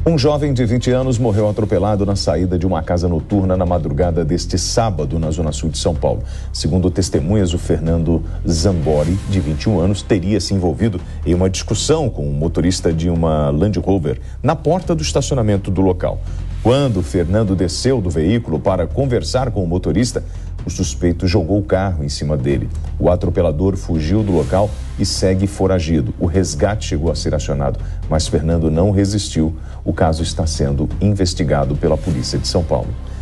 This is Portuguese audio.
Um jovem de 20 anos morreu atropelado na saída de uma casa noturna na madrugada deste sábado, na zona sul de São Paulo. Segundo testemunhas, o Fernando Zambori, de 21 anos, teria se envolvido em uma discussão com o motorista de uma Land Rover na porta do estacionamento do local. Quando o Fernando desceu do veículo para conversar com o motorista, o suspeito jogou o carro em cima dele. O atropelador fugiu do local e segue foragido. O resgate chegou a ser acionado, mas Fernando não resistiu. O caso está sendo investigado pela Polícia de São Paulo.